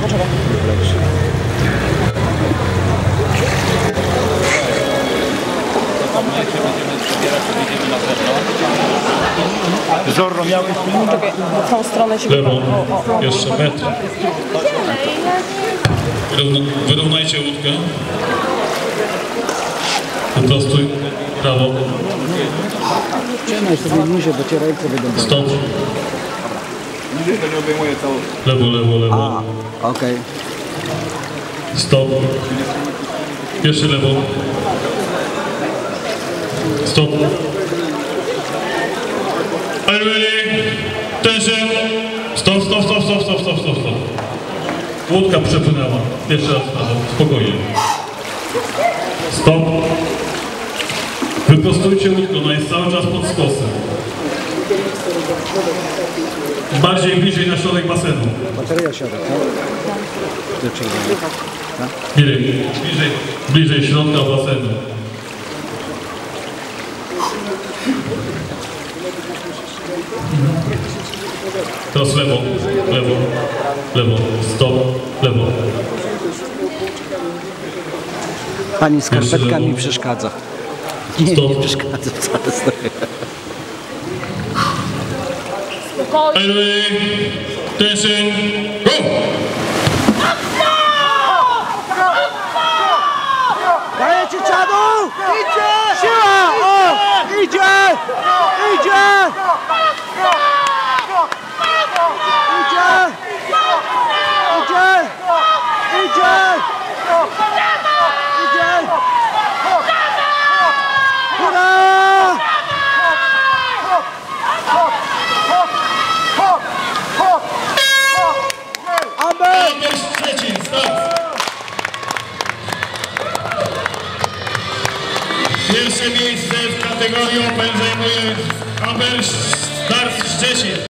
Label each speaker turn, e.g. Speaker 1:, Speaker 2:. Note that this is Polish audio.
Speaker 1: Poczekaj.
Speaker 2: Zorro, miałeś filmik?
Speaker 1: Czekaj, w tą stronę się...
Speaker 3: Lewo, jeszcze metr. Wyrównajcie łódkę. Wyprostuj, prawo.
Speaker 4: Trzymaj sobie niżej, bo cię ręce będą.
Speaker 3: Stop.
Speaker 2: Niżej to nie obejmuje całości.
Speaker 3: Lewo, lewo, lewo.
Speaker 4: Okej.
Speaker 3: Stop. Jeszcze lewo. Stop. Are you ready? Tension. Stop, stop, stop, stop, stop, stop, stop, stop. Łódka przepłynęła. Jeszcze raz, spokojnie. Stop. Wyprostujcie łódkę, ona jest cały czas pod skosem. Bardziej bliżej na środek basenu.
Speaker 4: Bateria siada, tak? Dlaczego?
Speaker 3: Bliżej środka basenu. Teraz lewo, lewo, lewo, stop, lewo.
Speaker 4: Pani skarpetka mi przeszkadza. Nie,
Speaker 3: Stop.
Speaker 4: nie przeszkadza wcale.
Speaker 3: Ready, tension, go!
Speaker 4: Dajecie czadu! Idzie! Siła! O! Idzie! Idzie! Idzie! Idzie! Idzie! Idzie! Hurra! Amen!
Speaker 3: Trzeci, start! Pierwsze miejsce w kategorii Open zajmuje Amber Start Szczecin.